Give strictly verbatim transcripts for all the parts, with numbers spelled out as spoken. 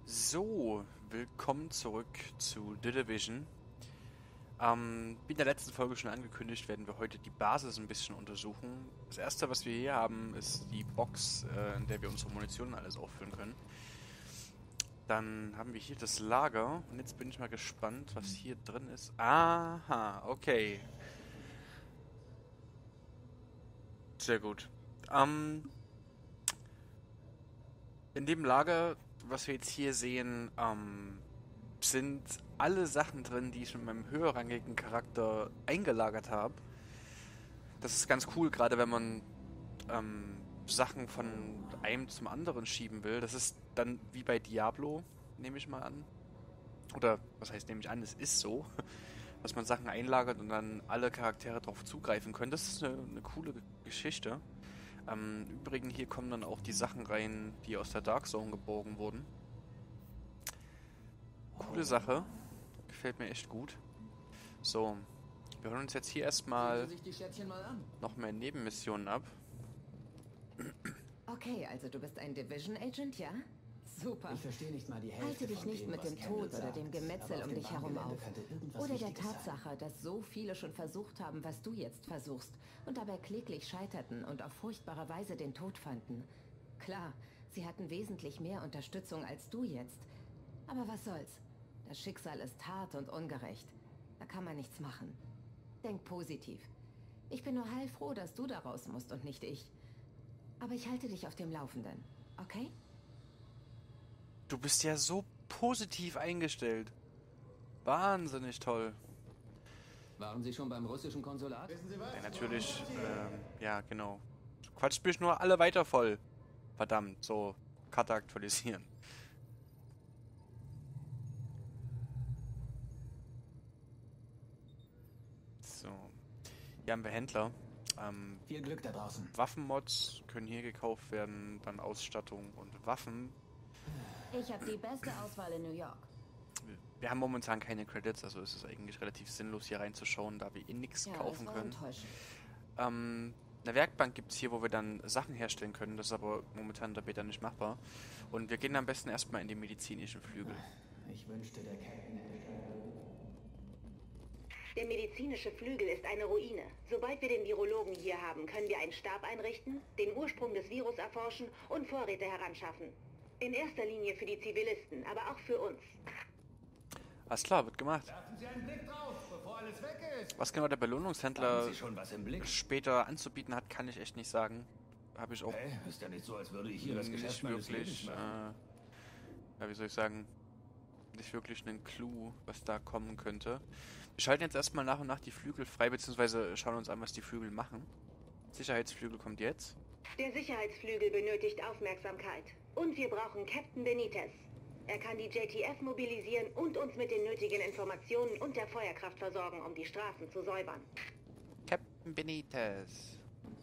So, willkommen zurück zu The Division. Ähm, wie in der letzten Folge schon angekündigt, werden wir heute die Basis ein bisschen untersuchen. Das erste, was wir hier haben, ist die Box, äh, in der wir unsere Munition alles auffüllen können. Dann haben wir hier das Lager und jetzt bin ich mal gespannt, was hier drin ist. Aha, okay. Sehr gut. Ähm, in dem Lager, was wir jetzt hier sehen, ähm, sind alle Sachen drin, die ich mit meinem höherrangigen Charakter eingelagert habe. Das ist ganz cool, gerade wenn man ähm, Sachen von einem zum anderen schieben will. Das ist dann wie bei Diablo, nehme ich mal an. Oder, was heißt, nehme ich an, es ist so, dass man Sachen einlagert und dann alle Charaktere darauf zugreifen können. Das ist eine, eine coole Geschichte. Ähm, Im Übrigen, hier kommen dann auch die Sachen rein, die aus der Dark Zone geborgen wurden. Coole Sache. Gefällt mir echt gut. So, wir hören uns jetzt hier erstmal noch mehr Nebenmissionen ab. Okay, also du bist ein Division Agent, ja? Super. Ich verstehe nicht mal die Hälfte. Halte dich von nicht dem, mit was dem Kendall Tod oder sagt. dem Gemetzel Aber um auf dich dem herum Bahngelände auf. könnte irgendwas Oder der Wichtiges sein. Tatsache, dass so viele schon versucht haben, was du jetzt versuchst und dabei kläglich scheiterten und auf furchtbare Weise den Tod fanden. Klar, sie hatten wesentlich mehr Unterstützung als du jetzt. Aber was soll's? Das Schicksal ist hart und ungerecht. Da kann man nichts machen. Denk positiv. Ich bin nur heilfroh, dass du da raus musst und nicht ich. Aber ich halte dich auf dem Laufenden, okay? Du bist ja so positiv eingestellt. Wahnsinnig toll. Waren Sie schon beim russischen Konsulat? Ja, natürlich, ähm, ja, genau. Quatsch mich nur alle weiter voll. Verdammt, so, Karte aktualisieren. So. Hier haben wir Händler. Ähm, Viel Glück da draußen. Waffenmods können hier gekauft werden, dann Ausstattung und Waffen. Ich habe die beste Auswahl in New York. Wir haben momentan keine Credits, also ist es eigentlich relativ sinnlos hier reinzuschauen, da wir eh nichts Ja, kaufen das war können. enttäuschend. Ähm, eine Werkbank gibt es hier, wo wir dann Sachen herstellen können, das ist aber momentan in der Beta nicht machbar. Und wir gehen am besten erstmal in den medizinischen Flügel. Ich wünschte, der Captain hätte Der medizinische Flügel ist eine Ruine. Sobald wir den Virologen hier haben, können wir einen Stab einrichten, den Ursprung des Virus erforschen und Vorräte heranschaffen. In erster Linie für die Zivilisten, aber auch für uns. Alles klar, wird gemacht. Werfen Sie einen Blick drauf, bevor alles weg ist. Was genau der Belohnungshändler Haben Sie schon was im Blick? später anzubieten hat, kann ich echt nicht sagen. Habe ich auch Hey, ist ja nicht so, als würde ich hier das Geschäft nicht meines wirklich, Lebens äh, machen. ja, wie soll ich sagen, nicht wirklich einen Clou, was da kommen könnte. Wir schalten jetzt erstmal nach und nach die Flügel frei, beziehungsweise schauen uns an, was die Flügel machen. Sicherheitsflügel kommt jetzt. Der Sicherheitsflügel benötigt Aufmerksamkeit. Und wir brauchen Captain Benitez. Er kann die J T F mobilisieren und uns mit den nötigen Informationen und der Feuerkraft versorgen, um die Straßen zu säubern. Captain Benitez.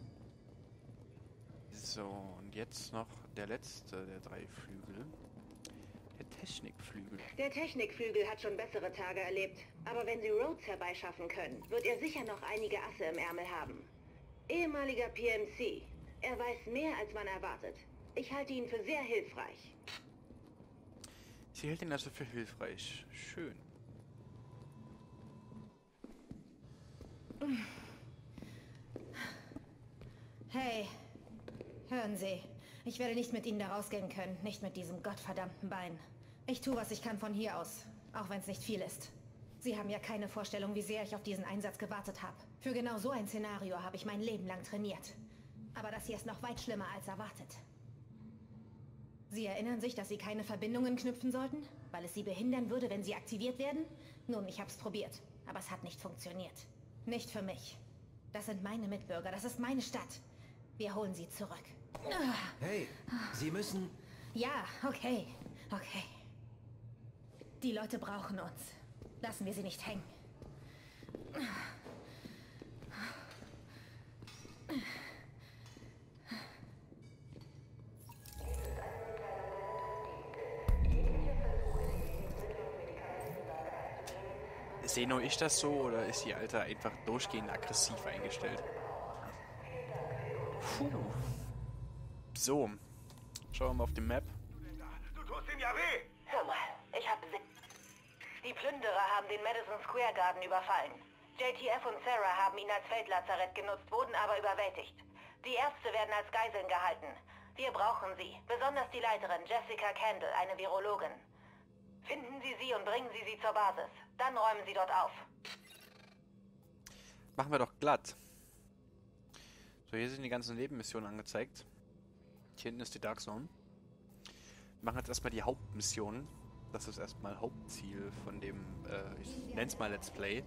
So, und jetzt noch der letzte der drei Flügel. Der Technikflügel. Der Technikflügel hat schon bessere Tage erlebt. Aber wenn Sie Rhodes herbeischaffen können, wird er sicher noch einige Asse im Ärmel haben. Ehemaliger P M C. Er weiß mehr, als man erwartet. Ich halte ihn für sehr hilfreich. Sie hält ihn also für hilfreich. Schön. Hey, hören Sie. Ich werde nicht mit Ihnen da rausgehen können, nicht mit diesem gottverdammten Bein. Ich tue, was ich kann von hier aus, auch wenn es nicht viel ist. Sie haben ja keine Vorstellung, wie sehr ich auf diesen Einsatz gewartet habe. Für genau so ein Szenario habe ich mein Leben lang trainiert. Aber das hier ist noch weit schlimmer als erwartet. Sie erinnern sich, dass Sie keine Verbindungen knüpfen sollten? Weil es Sie behindern würde, wenn Sie aktiviert werden? Nun, ich hab's probiert, aber es hat nicht funktioniert. Nicht für mich. Das sind meine Mitbürger, das ist meine Stadt. Wir holen sie zurück. Hey, Sie müssen... Ja, okay, okay. Die Leute brauchen uns. Lassen wir sie nicht hängen. Sehe nur ich das so oder ist die Alte einfach durchgehend aggressiv eingestellt? Puh. So, schauen wir mal auf die Map. Du tust ihm ja weh. Herr Die Plünderer haben den Madison Square Garden überfallen. J T F und Sarah haben ihn als Feldlazarett genutzt, wurden aber überwältigt. Die Ärzte werden als Geiseln gehalten. Wir brauchen sie, besonders die Leiterin Jessica Kendall, eine Virologin. Finden Sie sie und bringen Sie sie zur Basis. Dann räumen Sie dort auf. Machen wir doch glatt. So, hier sind die ganzen Nebenmissionen angezeigt. Hier hinten ist die Dark Zone. Wir machen jetzt erstmal die Hauptmission. Das ist erstmal Hauptziel von dem, äh, ich nenne es mal Let's Play.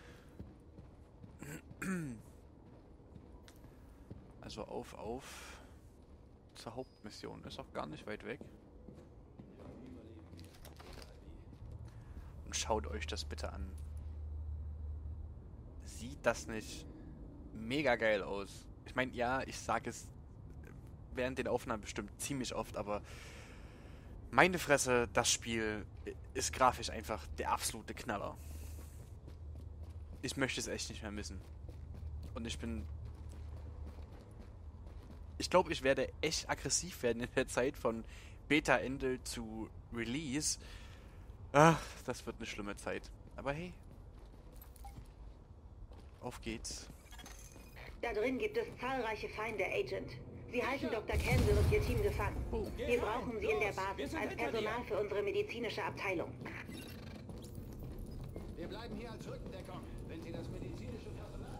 Also auf, auf zur Hauptmission. Ist auch gar nicht weit weg. Und schaut euch das bitte an. Sieht das nicht mega geil aus? Ich meine, ja, ich sage es während den Aufnahmen bestimmt ziemlich oft, aber meine Fresse, das Spiel ist grafisch einfach der absolute Knaller. Ich möchte es echt nicht mehr missen. Und ich bin... Ich glaube, ich werde echt aggressiv werden in der Zeit von Beta-Ende zu Release. Ach, das wird eine schlimme Zeit. Aber hey. Auf geht's. Da drin gibt es zahlreiche Feinde, Agent. Sie halten Doktor Kendall und ihr Team gefangen. Oh. Wir brauchen sie in der Basis als Personal für unsere medizinische Abteilung. Wir bleiben hier als Rückendeckung, wenn Sie das medizinische Personal...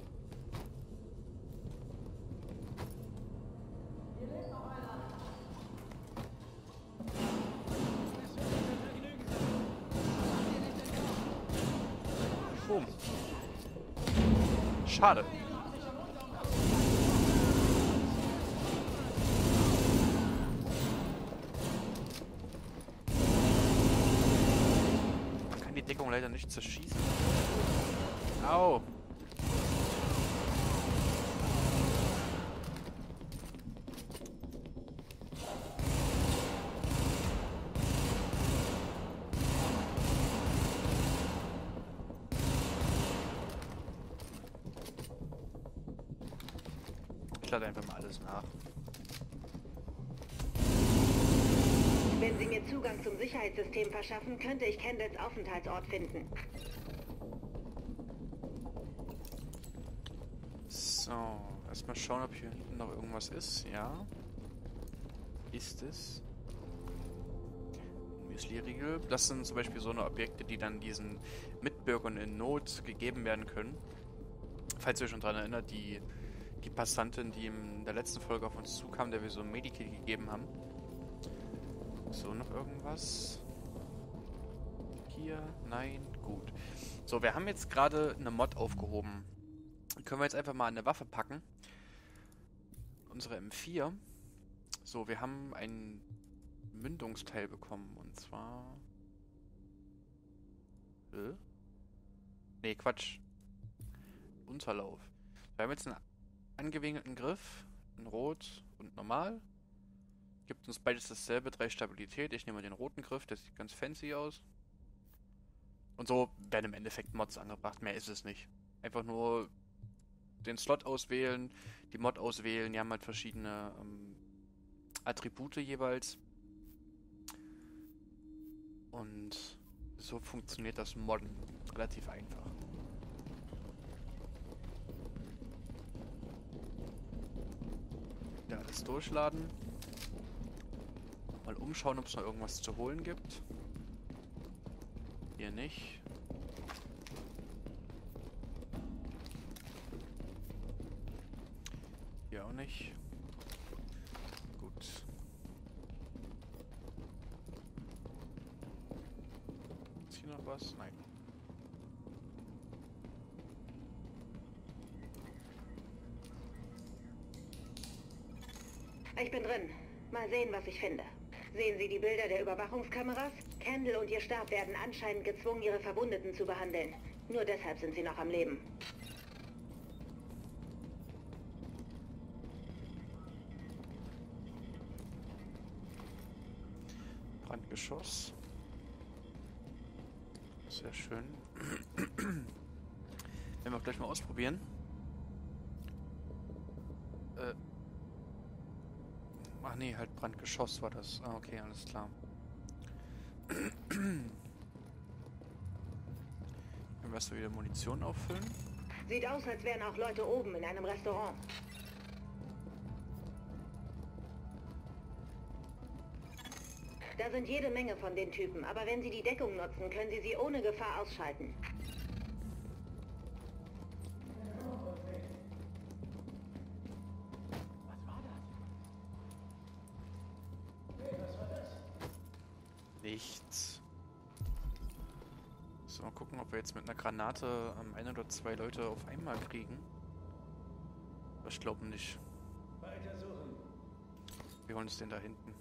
Boom. Schade. Man kann die Deckung leider nicht zerschießen. Au. Ich lade einfach mal alles nach. Wenn Sie mir Zugang zum Sicherheitssystem verschaffen, könnte ich Kendalls Aufenthaltsort finden. So, erstmal schauen, ob hier hinten noch irgendwas ist. Ja. Ist es. Müsli-Riegel. Das sind zum Beispiel so eine Objekte, die dann diesen Mitbürgern in Not gegeben werden können. Falls ihr euch schon daran erinnert, die, die Passantin, die in der letzten Folge auf uns zukam, der wir so ein Medikit gegeben haben. So, noch irgendwas? Hier? Nein? Gut. So, wir haben jetzt gerade eine Mod aufgehoben. Die können wir jetzt einfach mal an eine Waffe packen. Unsere M vier. So, wir haben ein Mündungsteil bekommen. Und zwar... Äh? Nee, Quatsch. Unterlauf. Wir haben jetzt einen angewinkelten Griff. In Rot und Normal. Gibt uns beides dasselbe, drei Stabilität. Ich nehme den roten Griff, der sieht ganz fancy aus. Und so werden im Endeffekt Mods angebracht. Mehr ist es nicht. Einfach nur den Slot auswählen, die Mod auswählen. Die haben halt verschiedene ähm, Attribute jeweils. Und so funktioniert das Modden relativ einfach. Ja, alles durchladen. Mal umschauen, ob es noch irgendwas zu holen gibt. Hier nicht. Hier auch nicht. Gut. Ist hier noch was? Nein. Ich bin drin. Mal sehen, was ich finde. Sehen Sie die Bilder der Überwachungskameras? Kendall und ihr Stab werden anscheinend gezwungen, ihre Verwundeten zu behandeln. Nur deshalb sind sie noch am Leben. Brandgeschoss. Sehr schön. Werden wir gleich mal ausprobieren. Äh. Ach nee, halt Brandgeschoss war das. Ah, okay, alles klar. Dann wirst du wieder Munition auffüllen. Sieht aus, als wären auch Leute oben in einem Restaurant. Da sind jede Menge von den Typen, aber wenn sie die Deckung nutzen, können sie sie ohne Gefahr ausschalten. Nichts. So, mal gucken, ob wir jetzt mit einer Granate ähm, ein oder zwei Leute auf einmal kriegen. Aber ich glaube nicht. Wir holen uns den da hinten.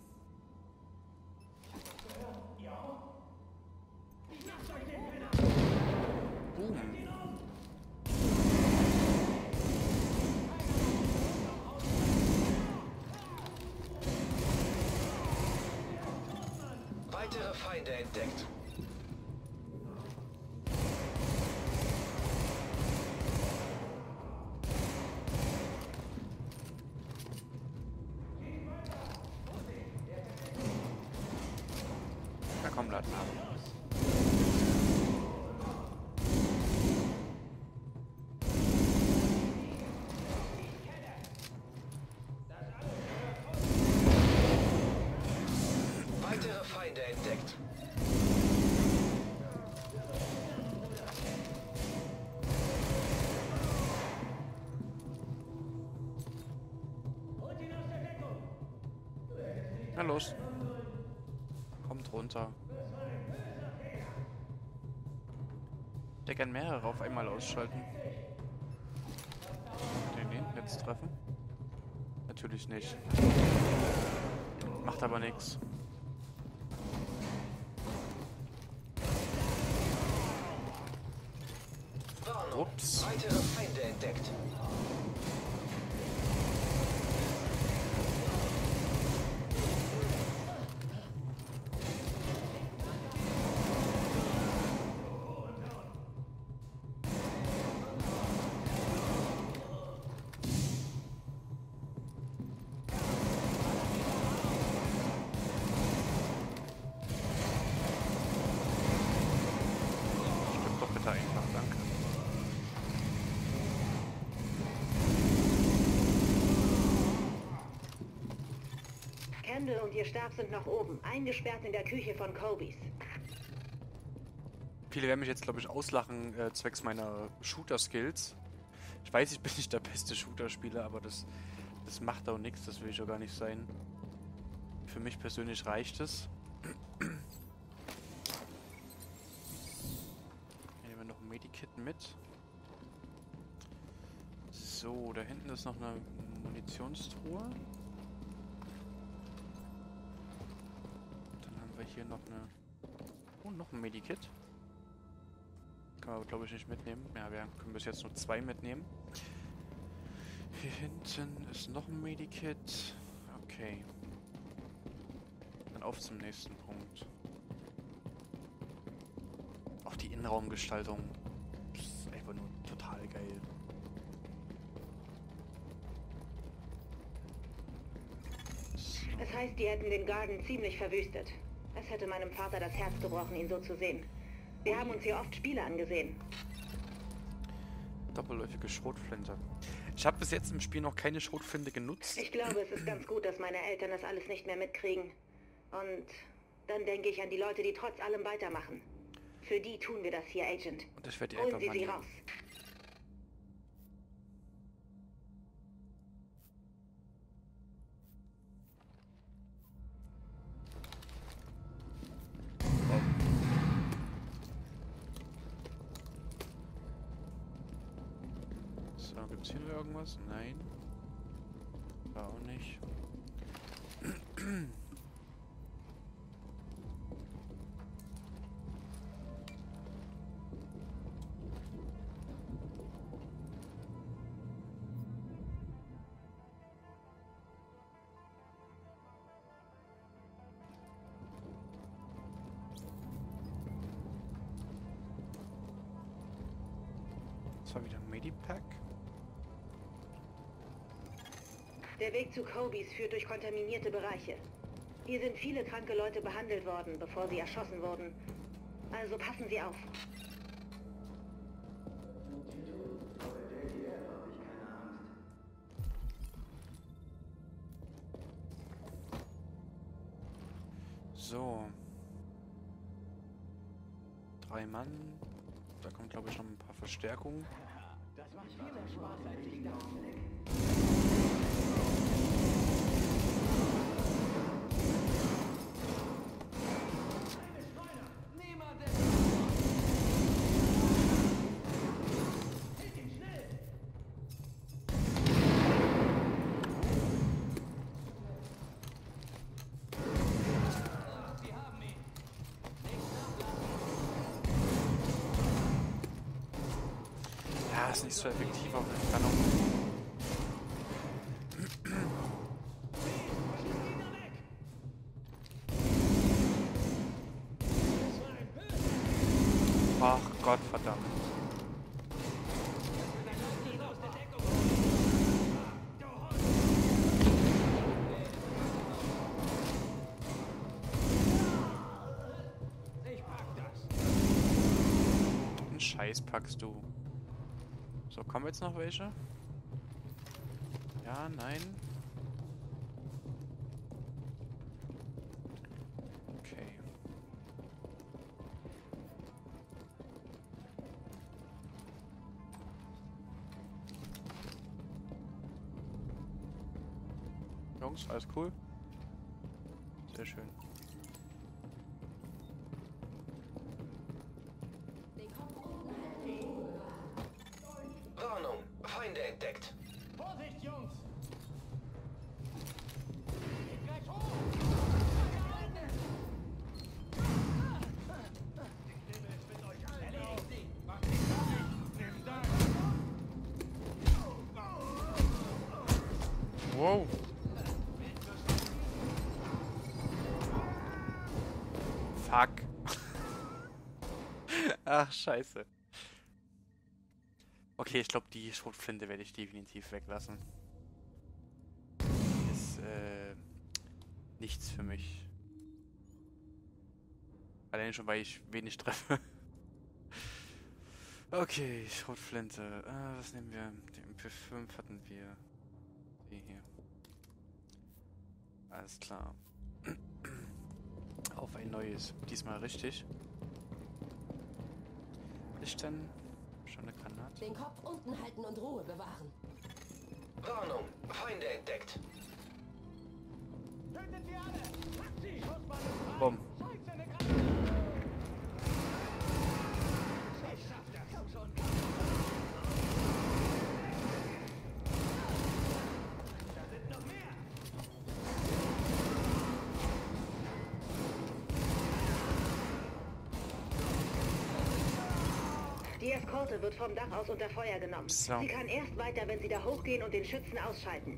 Boom. Weitere Feinde entdeckt. Na komm, lad ab. Weitere Feinde entdeckt. Na los. Kommt runter. Der kann mehrere auf einmal ausschalten. Den den jetzt treffen? Natürlich nicht. Macht aber nichts. Ups. Weitere Feinde entdeckt. Stimmt doch bitte einfach, danke. Kendall und ihr Stab sind noch oben, eingesperrt in der Küche von Kobys. Viele werden mich jetzt, glaube ich, auslachen, äh, zwecks meiner Shooter-Skills. Ich weiß, ich bin nicht der beste Shooter-Spieler, aber das, das macht auch nichts, das will ich auch gar nicht sein. Für mich persönlich reicht es. Hier nehmen wir noch ein Medikit mit. So, da hinten ist noch eine Munitionstruhe. Dann haben wir hier noch eine... Oh, noch ein Medikit. Kann man, glaube ich, nicht mitnehmen. Ja, wir können bis jetzt nur zwei mitnehmen. Hier hinten ist noch ein Medikit. Okay. Dann auf zum nächsten Punkt. Auch die Innenraumgestaltung. Das ist einfach nur total geil. Es heißt, die hätten den Garden ziemlich verwüstet. Es hätte meinem Vater das Herz gebrochen, ihn so zu sehen. Wir haben uns hier oft Spiele angesehen. Doppelläufige Schrotflinte. Ich habe bis jetzt im Spiel noch keine Schrotflinte genutzt. Ich glaube, es ist ganz gut, dass meine Eltern das alles nicht mehr mitkriegen. Und dann denke ich an die Leute, die trotz allem weitermachen. Für die tun wir das hier, Agent. Und ich werde die Holen einfach Sie mal sie nehmen. raus. So, gibt's hier noch irgendwas? Nein. War auch nicht. Das war wieder ein Medipack. Der Weg zu Kobys führt durch kontaminierte Bereiche. Hier sind viele kranke Leute behandelt worden, bevor sie erschossen wurden. Also passen Sie auf. So. Drei Mann. Da kommt, glaube ich, noch ein paar Verstärkungen. Das macht viel mehr Spaß, als ich dachte. Ja, ist nicht so effektiv auf Entfernung. Ach Gott, verdammt. Ich pack das. Einen Scheiß packst du. So, kommen jetzt noch welche? Ja, nein. Okay. Jungs, alles cool? Sehr schön. Warnung, Feinde entdeckt. Vorsicht, Jungs! Geht gleich hoch! Die Stimme ist mit euch allen. Erledigt sie! Macht sie fertig! Nimm das! Wow. Fuck. Ach, scheiße. Okay, ich glaube, die Schrotflinte werde ich definitiv weglassen. Die ist, äh, nichts für mich. Allein schon, weil ich wenig treffe. Okay, Schrotflinte. Äh, was nehmen wir? Die M P fünf hatten wir. Die hier. Alles klar. Auf ein neues. Diesmal richtig. Was ist denn? Schon eine Granate? Den Kopf unten halten und Ruhe bewahren. Warnung, Feinde entdeckt. Tötet sie alle! Packt sie! Schussbahn ist frei! Bumm. Zeigt seine Granate! Ich schaff das! Komm schon! Da sind noch mehr! Die Eskorte wird vom Dach aus unter Feuer genommen. So. Sie kann erst weiter, wenn Sie da hochgehen und den Schützen ausschalten.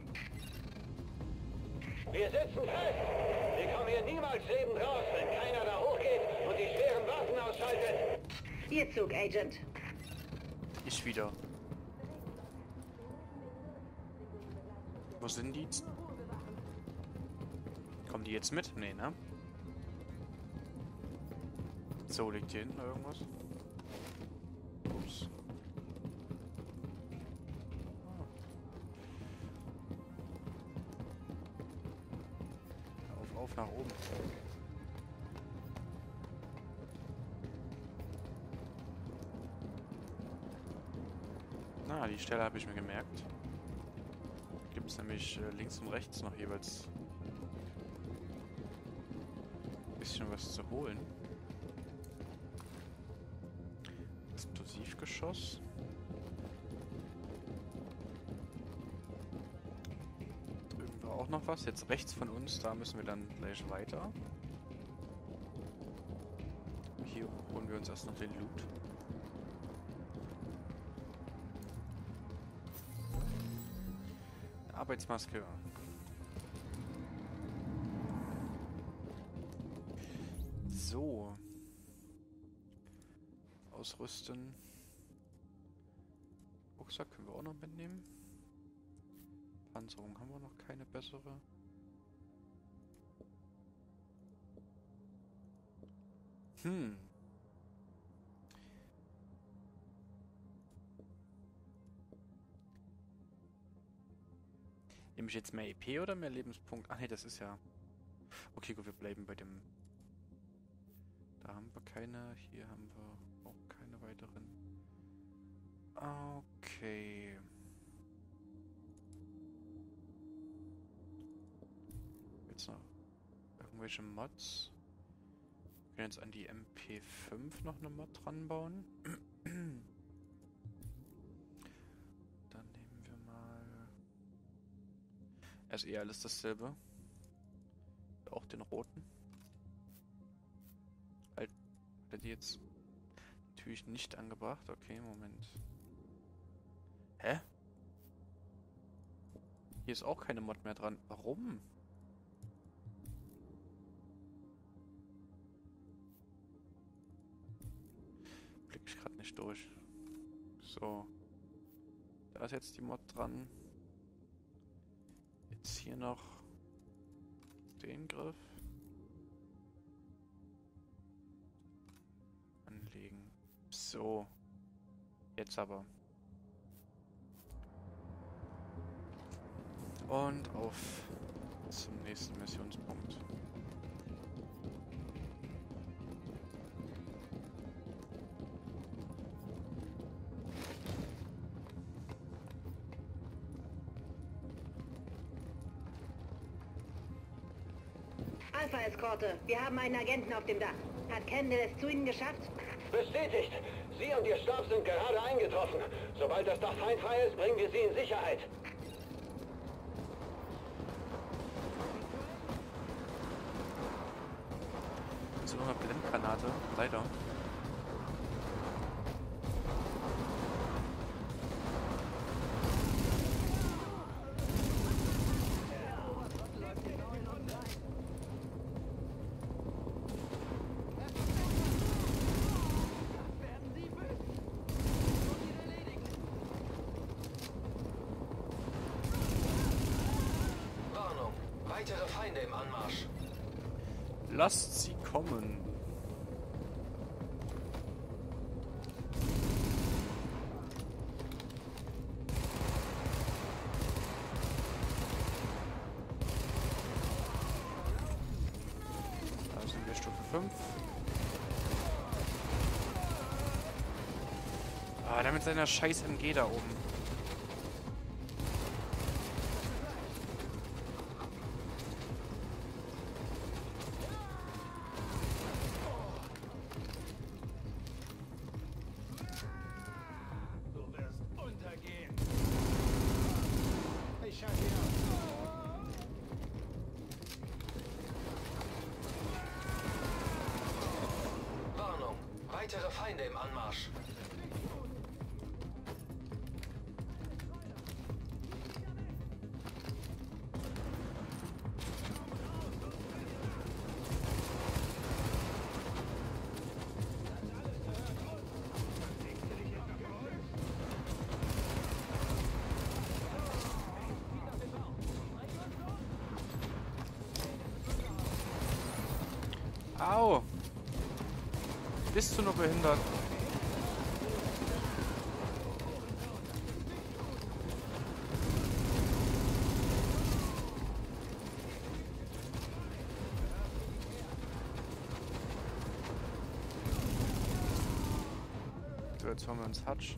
Wir sitzen fest. Wir kommen hier niemals lebend raus, wenn keiner da hochgeht und die schweren Waffen ausschaltet. Ihr Zug, Agent. Ich wieder. Wo sind die? Kommen die jetzt mit? Nee, ne? So, liegt hier hinten irgendwas? Ups. Auf, auf nach oben. Na, die Stelle habe ich mir gemerkt. Gibt es nämlich äh, links und rechts noch jeweils ein bisschen was zu holen. Explosivgeschoss. Drüben war auch noch was. Jetzt rechts von uns, da müssen wir dann gleich weiter. Hier holen wir uns erst noch den Loot. Arbeitsmaske. So. Ausrüsten. Rucksack können wir auch noch mitnehmen. Panzerung haben wir noch keine bessere. Hm. Nehme ich jetzt mehr E P oder mehr Lebenspunkt? Ach nee, das ist ja... Okay, gut, wir bleiben bei dem haben wir keine. Hier haben wir auch keine weiteren. Okay. Jetzt noch irgendwelche Mods. Wir können jetzt an die M P fünf noch eine Mod dran bauen. Dann nehmen wir mal... Also eh alles dasselbe. Auch den roten. Halt, hat er die jetzt natürlich nicht angebracht. Okay, Moment. Hä? Hier ist auch keine Mod mehr dran. Warum? Blick ich gerade nicht durch. So. Da ist jetzt die Mod dran. Jetzt hier noch den Griff. Anlegen. So. Jetzt aber. Und auf zum nächsten Missionspunkt. Alpha-Eskorte, wir haben einen Agenten auf dem Dach. Hat Kendall es zu Ihnen geschafft? Bestätigt! Sie und Ihr Stab sind gerade eingetroffen. Sobald das Dach feindfrei ist, bringen wir Sie in Sicherheit. Das ist noch eine Blendgranate, leider. Warnung. Weitere Feinde im Anmarsch. Lasst sie kommen. Da sind wir Stufe fünf. Ah, der mit seiner scheiß M G da oben. Du wirst untergehen. Ich schalte ihn aus. Warnung. Weitere Feinde im Anmarsch. Au! Bist du nur behindert? So, jetzt haben wir uns Hutch.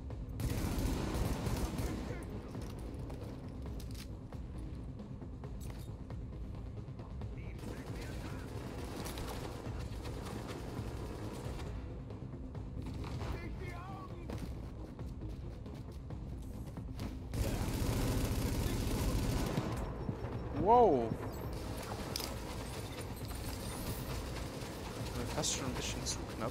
Wow. Fast schon ein bisschen zu knapp.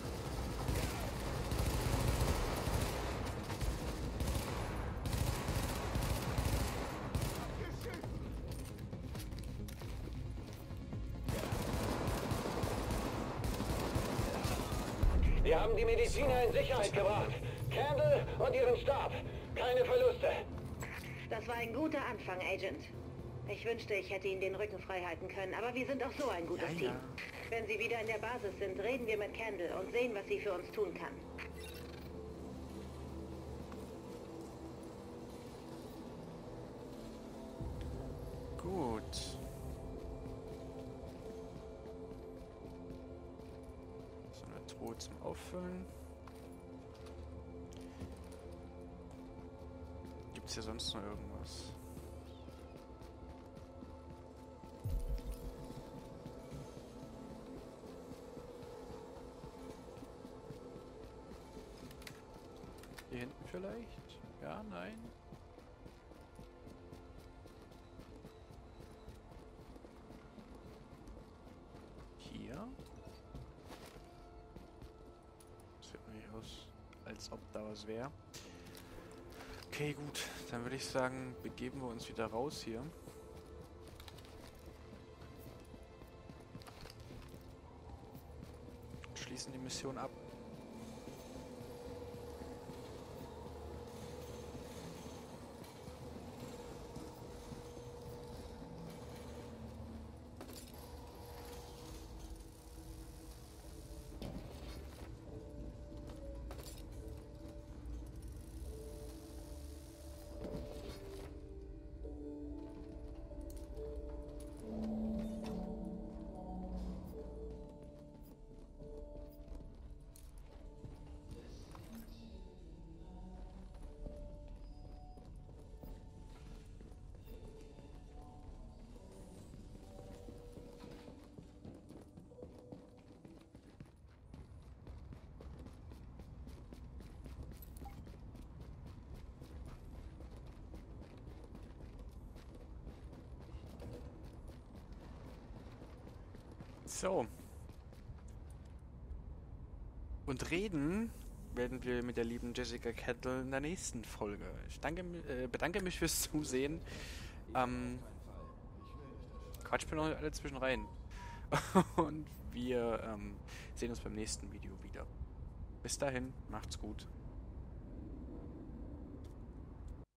Wir haben die Mediziner in Sicherheit gebracht. Campbell und ihren Stab. Keine Verluste. Das war ein guter Anfang, Agent. Ich wünschte, ich hätte Ihnen den Rücken frei halten können, aber wir sind auch so ein gutes Ja, ja. Team. Wenn Sie wieder in der Basis sind, reden wir mit Kendall und sehen, was sie für uns tun kann. Gut. So, Depot zum Auffüllen. Gibt es hier sonst noch irgendwas? Hier hinten vielleicht? Ja, nein. Hier? Das sieht mir nicht aus, als ob da was wäre. Okay, gut. Dann würde ich sagen, begeben wir uns wieder raus hier. Und schließen die Mission ab. So. Und reden werden wir mit der lieben Jessica Kettle in der nächsten Folge. Ich danke, äh, bedanke mich fürs Zusehen. Ähm, Quatsch mir noch alle zwischen rein. Und wir ähm, sehen uns beim nächsten Video wieder. Bis dahin, macht's gut.